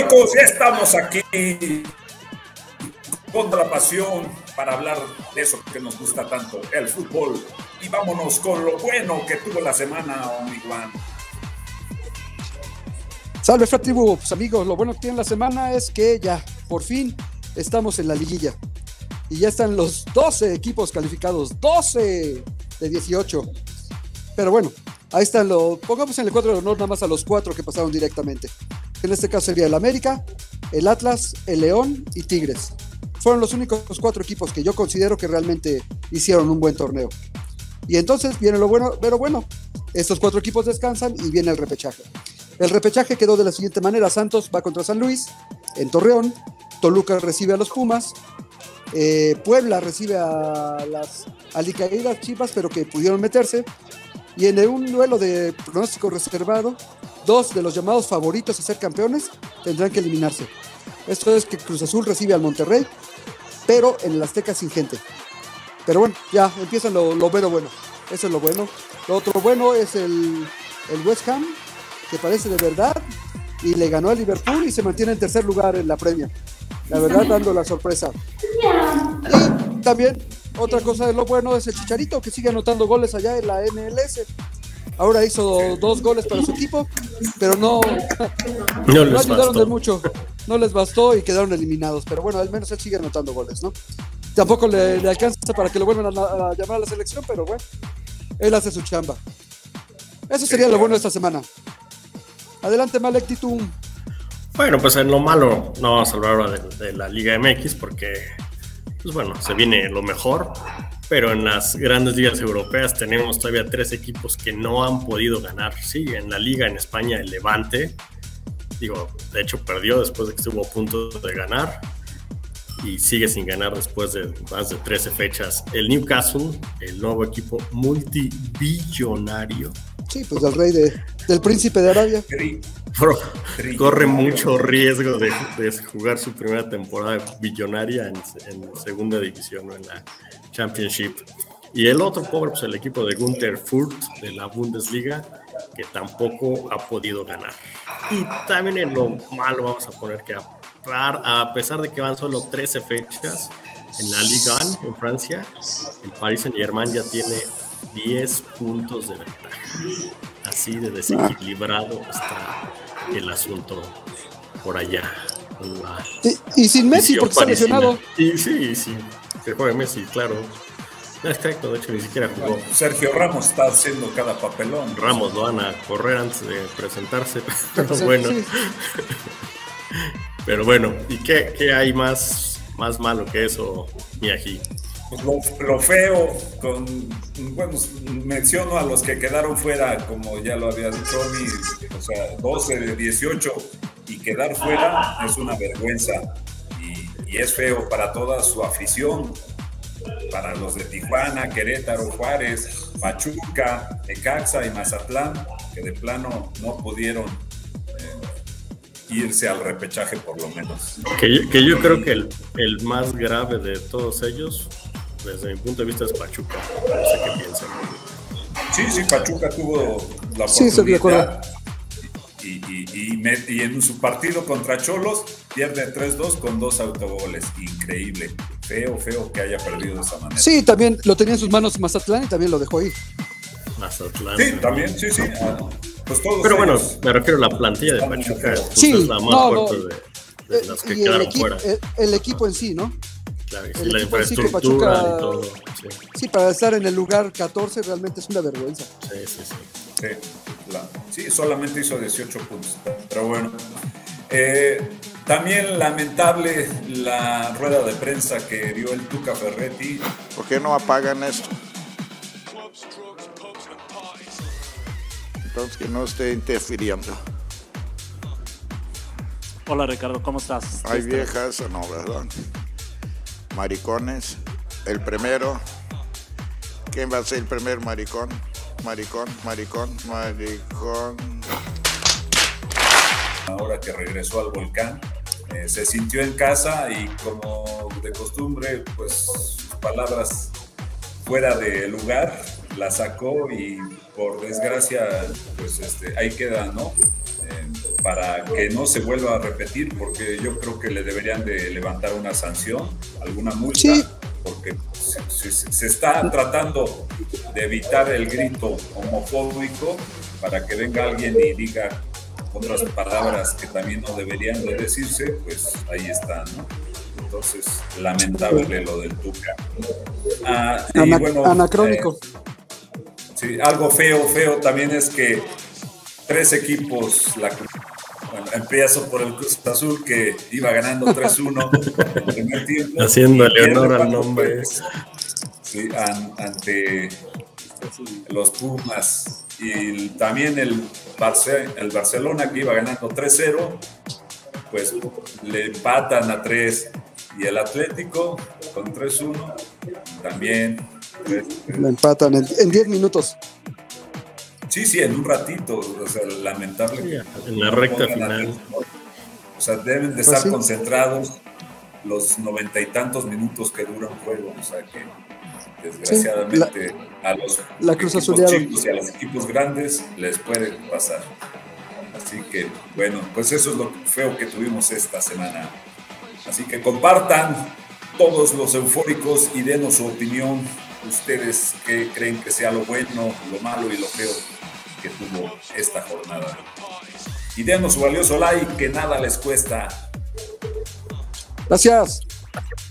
Amigos, ya estamos aquí con la pasión para hablar de eso que nos gusta tanto, el fútbol. Y vámonos con lo bueno que tuvo la semana, Juan. Salve, Fratribu. Pues amigos, lo bueno que tiene la semana es que ya, por fin, estamos en la liguilla. Y ya están los 12 equipos calificados, 12 de 18. Pero bueno, ahí están, pongamos en el cuadro de honor nada más a los 4 que pasaron directamente. En este caso sería el América, el Atlas, el León y Tigres. Fueron los únicos 4 equipos que yo considero que realmente hicieron un buen torneo. Y entonces viene lo bueno, pero bueno, estos 4 equipos descansan y viene el repechaje. El repechaje quedó de la siguiente manera: Santos va contra San Luis en Torreón, Toluca recibe a los Pumas, Puebla recibe a las alicaídas Chivas, pero que pudieron meterse, y en un duelo de pronóstico reservado, 2 de los llamados favoritos a ser campeones tendrán que eliminarse. Esto es que Cruz Azul recibe al Monterrey, pero en el Azteca sin gente. Pero bueno, ya empieza lo bueno. Eso es lo bueno. Lo otro bueno es el West Ham, que parece de verdad, y le ganó al Liverpool y se mantiene en tercer lugar en la Premier. La verdad, dando la sorpresa. Y también, otra cosa de lo bueno es el Chicharito, que sigue anotando goles allá en la MLS. Ahora hizo 2 goles para su equipo, pero no ayudaron de mucho. No les bastó y quedaron eliminados. Pero bueno, al menos él sigue anotando goles, ¿no? Tampoco le alcanza para que lo vuelvan a llamar a la selección, pero bueno, él hace su chamba. Eso sería lo bueno de esta semana. Adelante, Malek Titum. Bueno, pues en lo malo no vamos a hablar ahora de la Liga MX porque, pues bueno, se viene lo mejor, pero en las grandes ligas europeas tenemos todavía 3 equipos que no han podido ganar. Sí, en la Liga en España el Levante, de hecho perdió después de que estuvo a punto de ganar y sigue sin ganar después de más de 13 fechas. El Newcastle, el nuevo equipo multibillonario. Sí, pues del rey del príncipe de Arabia. Corre mucho riesgo de jugar su primera temporada billonaria en segunda división o en la Championship. Y el otro pobre, pues el equipo de Günther Fürth de la Bundesliga, que tampoco ha podido ganar. Y también en lo malo vamos a poner que a pesar de que van solo 13 fechas en la Ligue 1 en Francia, el Paris Saint-Germain ya tiene 10 puntos de ventaja. Así de desequilibrado está el asunto por allá. Y sin Messi, porque está lesionado. Y sí, que juegue Messi, claro. No, exacto, de hecho ni siquiera jugó. Bueno, Sergio Ramos está haciendo cada papelón. Ramos lo van a correr antes de presentarse, pero bueno. Sí. Pero bueno, ¿y qué hay más malo que eso, Miyagi? Pues lo feo, menciono a los que quedaron fuera, como ya lo había dicho, o sea, 12 de 18, y quedar fuera es una vergüenza, y es feo para toda su afición, para los de Tijuana, Querétaro, Juárez, Pachuca, Necaxa y Mazatlán, que de plano no pudieron irse al repechaje por lo menos. Que yo creo que el más grave de todos ellos, desde mi punto de vista, es Pachuca. No sé qué piensan. Sí, Pachuca tuvo la oportunidad. Y en su partido contra Cholos pierde 3-2 con 2 autogoles. Increíble. Feo que haya perdido de esa manera. Sí, también lo tenía en sus manos Mazatlán y también lo dejó ir. Mazatlán. Sí, también, sí. Pues todos. Pero bueno, me refiero a la plantilla de Pachuca. Sí, es la más fuerte de las que quedaron fuera. El equipo en sí, ¿no? Claro, y la infraestructura Pachuca, y todo. Sí, para estar en el lugar 14 realmente es una vergüenza. Sí, solamente hizo 18 puntos. Pero bueno. También lamentable la rueda de prensa que dio el Tuca Ferretti. ¿Por qué no apagan esto? Entonces que no esté interfiriendo. Hola Ricardo, ¿cómo estás? Hay viejas, no, ¿verdad? Maricones. El primero. ¿Quién va a ser el primer maricón? Maricón. Ahora que regresó al volcán, se sintió en casa y, como de costumbre, pues sus palabras fuera de lugar las sacó y por desgracia pues ahí queda, ¿no? para que no se vuelva a repetir, porque yo creo que le deberían de levantar una sanción, alguna multa, sí, porque se está tratando de evitar el grito homofóbico para que venga alguien y diga otras palabras que también no deberían de decirse, pues ahí está, ¿no? Entonces, lamentable lo del Tuca. Y bueno, anacrónico. Sí, algo feo también es que 3 equipos, empiezo por el Cruz Azul, que iba ganando 3-1 en el primer tiempo. Haciéndole honor al nombre. Sí, ante los Pumas. Y también el Barcelona, que iba ganando 3-0, pues le empatan a 3. Y el Atlético con 3-1 también. Le empatan en 10 minutos. Sí, en un ratito. O sea, lamentable. Sí, en la recta final. O sea, deben de estar concentrados los 90 y tantos minutos que dura un juego. O sea, que desgraciadamente a los equipos chicos y a los equipos grandes les puede pasar. Así que, bueno, pues eso es lo feo que tuvimos esta semana. Así que compartan todos los eufóricos y denos su opinión. Ustedes qué creen que sea lo bueno, lo malo y lo feo que tuvo esta jornada. Y denos su valioso like, que nada les cuesta. Gracias.